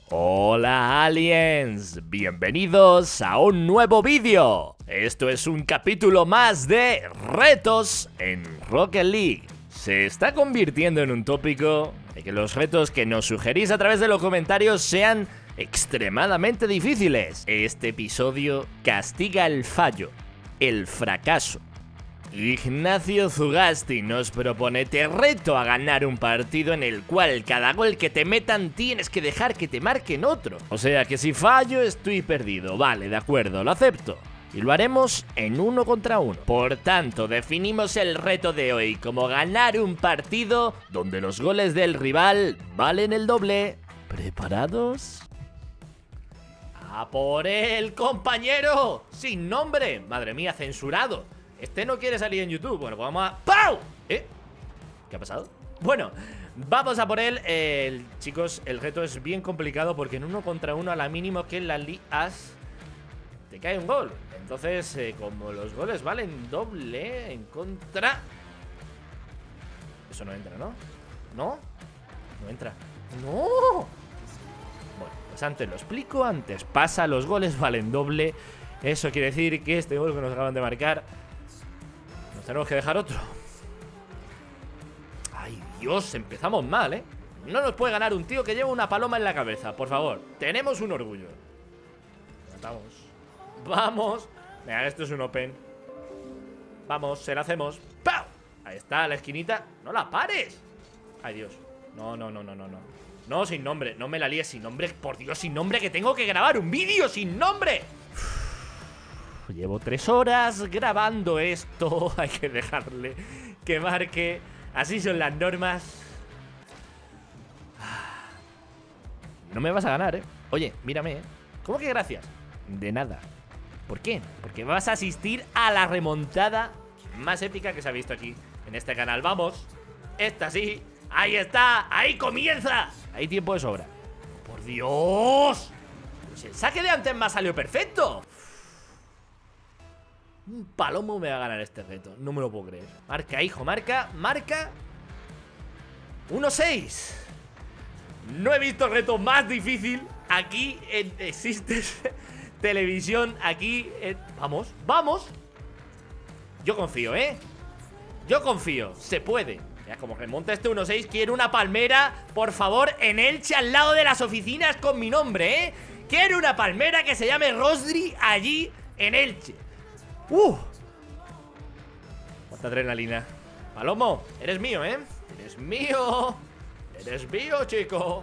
Hola aliens, bienvenidos a un nuevo vídeo. Esto es un capítulo más de retos en Rocket League. Se está convirtiendo en un tópico de que los retos que nos sugerís a través de los comentarios sean extremadamente difíciles. Este episodio castiga el fallo, el fracaso. Ignacio Zugasti nos propone: te reto a ganar un partido en el cual cada gol que te metan tienes que dejar que te marquen otro. O sea que si fallo estoy perdido. Vale, de acuerdo, lo acepto. Y lo haremos en 1 contra 1. Por tanto, definimos el reto de hoy como ganar un partido donde los goles del rival valen el doble. ¿Preparados? ¡A por él, compañero! ¡Sin nombre! Madre mía, censurado. Este no quiere salir en YouTube. Bueno, pues vamos a... ¡Pau! ¿Qué ha pasado? Bueno, vamos a por él. Chicos, el reto es bien complicado porque en 1 contra 1 a la mínimo que la lías te cae un gol. Entonces, como los goles valen doble en contra... Eso no entra, ¿no? ¿No? No entra. ¡No! Bueno, pues antes lo explico. Antes pasa, los goles valen doble. Eso quiere decir que este gol que nos acaban de marcar nos tenemos que dejar otro. Ay, Dios, empezamos mal, ¿eh? No nos puede ganar un tío que lleva una paloma en la cabeza. Por favor, tenemos un orgullo. Vamos. Vamos. Venga, esto es un open. Vamos, se la hacemos. ¡Pau! Ahí está, la esquinita. ¡No la pares! Ay, Dios. No. No, sin nombre. No me la líes sin nombre. Por Dios, sin nombre, que tengo que grabar un vídeo sin nombre. Llevo 3 horas grabando esto. Hay que dejarle que marque. Así son las normas. No me vas a ganar, ¿eh? Oye, mírame, ¿eh? ¿Cómo que gracias? De nada. ¿Por qué? Porque vas a asistir a la remontada más épica que se ha visto aquí en este canal. Vamos. Esta sí. Ahí está. Ahí comienza. Hay tiempo de sobra. ¡Por Dios! Pues el saque de antes me ha salido perfecto. Un palomo me va a ganar este reto. No me lo puedo creer. Marca, hijo, marca. Marca 1-6. No he visto reto más difícil aquí en Existes Televisión. Aquí en... Vamos. Yo confío, ¿eh? Yo confío. Se puede. Ya, como remonta este 1-6, quiero una palmera, por favor, en Elche, al lado de las oficinas con mi nombre, ¿eh? Quiero una palmera que se llame Rosdri allí en Elche. Cuánta adrenalina. Palomo, eres mío, ¿eh? Eres mío. Eres mío, chico.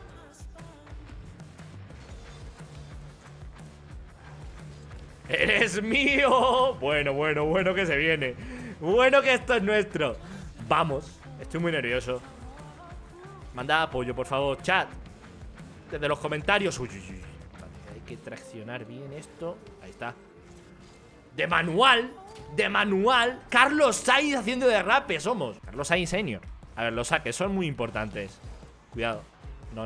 Eres mío. Bueno que se viene. Bueno que esto es nuestro. Vamos, estoy muy nervioso. Manda apoyo, por favor, chat. Desde los comentarios. Uy. Vale, hay que traccionar bien esto. Ahí está. De manual. Carlos Sainz haciendo derrape somos. Carlos Sainz senior. A ver, los saques son muy importantes. Cuidado. No.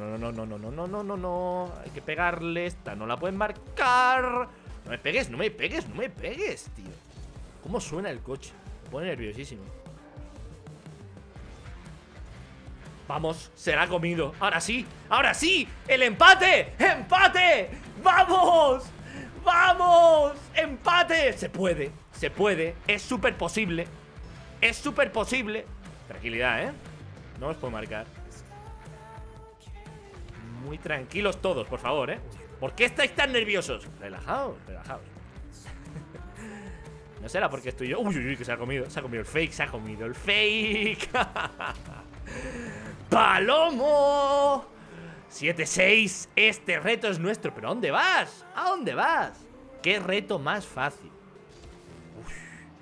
Hay que pegarle. Esta no la pueden marcar. No me pegues, tío. ¿Cómo suena el coche? Me pone nerviosísimo. Vamos, será comido. Ahora sí. El empate. ¡Vamos! ¡Empate! Se puede. Es súper posible. Tranquilidad, ¿eh? No os puedo marcar. Muy tranquilos todos, por favor, ¿eh? ¿Por qué estáis tan nerviosos? Relajaos. No será porque estoy yo. Uy, que se ha comido el fake. ¡Palomo! 7-6. Este reto es nuestro. ¿Pero a dónde vas? ¿Qué reto más fácil? Uf.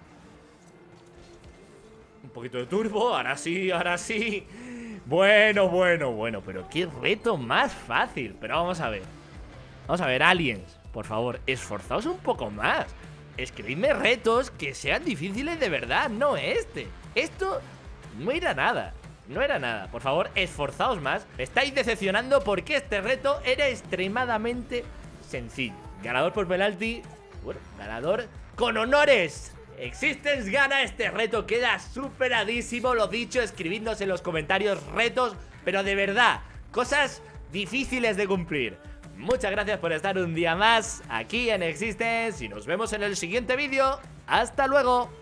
Un poquito de turbo. Ahora sí. Bueno. Pero qué reto más fácil. Pero vamos a ver, aliens. Por favor, esforzaos un poco más. Escribidme retos que sean difíciles de verdad. No este. Esto no era nada. Por favor, esforzaos más. Me estáis decepcionando porque este reto era extremadamente sencillo. Ganador por penalti. Bueno, ganador con honores. Existence gana este reto. Queda superadísimo. Lo dicho, escribidnos en los comentarios retos, pero de verdad, cosas difíciles de cumplir. Muchas gracias por estar un día más aquí en Existence y nos vemos en el siguiente vídeo. ¡Hasta luego!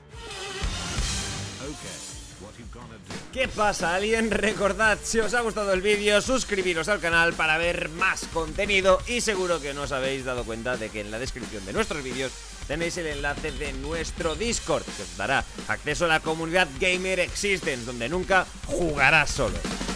¿Qué pasa, Alien? Recordad, si os ha gustado el vídeo, suscribiros al canal para ver más contenido. Y seguro que no os habéis dado cuenta de que en la descripción de nuestros vídeos tenéis el enlace de nuestro Discord, que os dará acceso a la comunidad Gamer Existence, donde nunca jugarás solo.